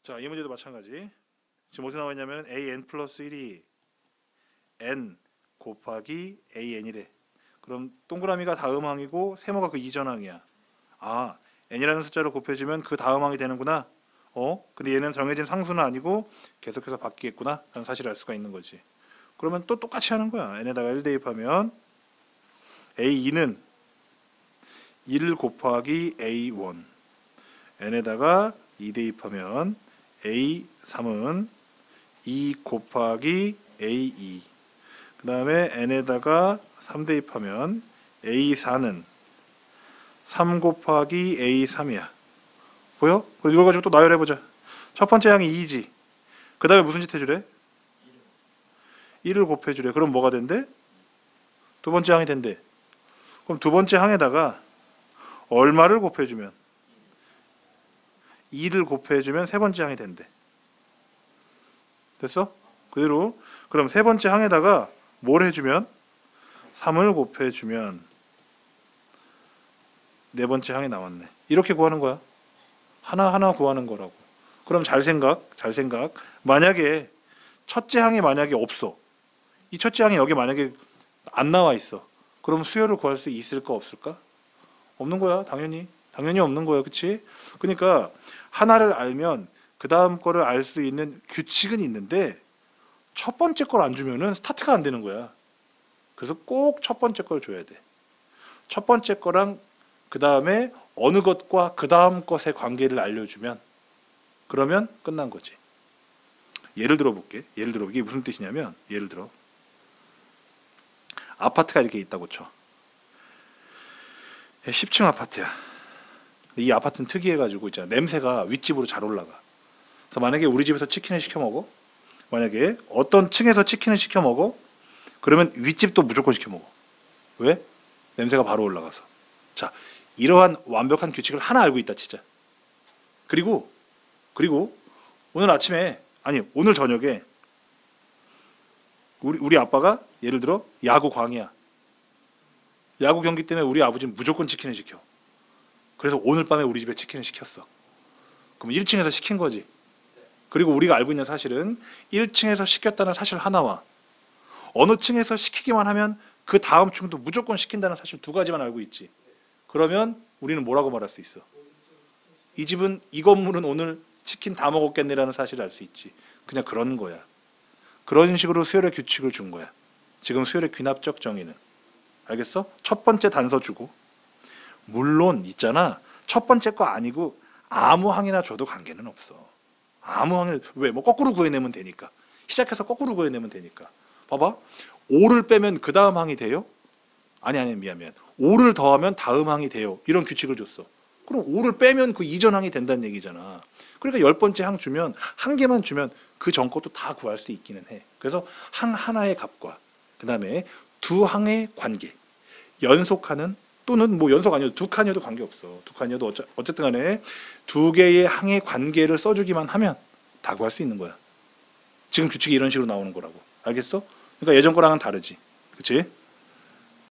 자, 이 문제도 마찬가지. 지금 어떻게 나와 있냐면 an 플러스 1이 n 곱하기 an이래. 그럼 동그라미가 다음 항이고 세모가 그 이전 항이야. 아, n이라는 숫자를 곱해주면 그 다음 항이 되는구나. 근데 얘는 정해진 상수는 아니고 계속해서 바뀌겠구나 라는 사실을 알 수가 있는 거지. 그러면 또 똑같이 하는 거야. n에다가 1 대입하면 a2는 1 곱하기 a1, n에다가 2 대입하면 a3은 2 곱하기 a2, 그 다음에 n에다가 3 대입하면 a4는 3 곱하기 a3이야. 보여? 그럼 이걸 가지고 또 나열해보자. 첫 번째 항이 2지. 그 다음에 무슨 짓 해주래? 1을 곱해주래. 그럼 뭐가 된대? 두 번째 항이 된대. 그럼 두 번째 항에다가 얼마를 곱해주면? 2를 곱해주면 세 번째 항이 된대. 됐어? 그대로. 그럼 세 번째 항에다가 뭘 해주면? 3을 곱해주면 네 번째 항이 나왔네. 이렇게 구하는 거야. 하나하나 구하는 거라고. 그럼 잘 생각. 만약에 첫째 항이 만약에 없어. 이 첫째 항이 여기 만약에 안 나와 있어. 그럼 수열을 구할 수 있을까 없을까? 없는 거야. 당연히 없는 거야. 그치? 그러니까 하나를 알면 그 다음 거를 알 수 있는 규칙은 있는데 첫 번째 걸 안 주면은 스타트가 안 되는 거야. 그래서 꼭 첫 번째 걸 줘야 돼. 첫 번째 거랑 그 다음에 어느 것과 그 다음 것의 관계를 알려주면 그러면 끝난 거지. 예를 들어 볼게. 이게 무슨 뜻이냐면, 예를 들어 아파트가 이렇게 있다고 쳐. 10층 아파트야. 이 아파트는 특이해가지고 있잖아. 냄새가 윗집으로 잘 올라가. 그래서 만약에 우리 집에서 치킨을 시켜 먹어. 만약에 어떤 층에서 치킨을 시켜 먹어. 그러면 윗집도 무조건 시켜 먹어. 왜? 냄새가 바로 올라가서. 자, 이러한 완벽한 규칙을 하나 알고 있다 치자. 그리고 오늘 아침에, 아니 오늘 저녁에 우리 아빠가 예를 들어 야구 광이야. 야구 경기 때문에 우리 아버지는 무조건 치킨을 시켜. 그래서 오늘 밤에 우리 집에 치킨을 시켰어. 그럼 1층에서 시킨 거지. 그리고 우리가 알고 있는 사실은 1층에서 시켰다는 사실 하나와 어느 층에서 시키기만 하면 그 다음 층도 무조건 시킨다는 사실 두 가지만 알고 있지. 그러면 우리는 뭐라고 말할 수 있어? 이 집은, 이 건물은 오늘 치킨 다 먹었겠네라는 사실을 알 수 있지. 그냥 그런 거야. 그런 식으로 수열의 규칙을 준 거야. 지금 수열의 귀납적 정의는. 알겠어? 첫 번째 단서 주고. 물론 있잖아. 첫 번째 거 아니고 아무 항이나 줘도 관계는 없어. 아무 항이, 왜? 뭐 거꾸로 구해내면 되니까. 시작해서 거꾸로 구해내면 되니까. 봐봐. 5를 빼면 그 다음 항이 돼요? 아니 미안. 5를 더하면 다음 항이 돼요. 이런 규칙을 줬어. 그럼 5를 빼면 그 이전 항이 된다는 얘기잖아. 그러니까 10번째 항 주면, 한 개만 주면 그 전 것도 다 구할 수 있기는 해. 그래서 항 하나의 값과 그 다음에 두 항의 관계, 연속하는, 또는 뭐 연속 아니어도 두 칸이어도 관계없어. 두 칸이어도 어쨌든 간에 두 개의 항의 관계를 써주기만 하면 다 구할 수 있는 거야. 지금 규칙이 이런 식으로 나오는 거라고. 알겠어? 그러니까 예전 거랑은 다르지. 그치?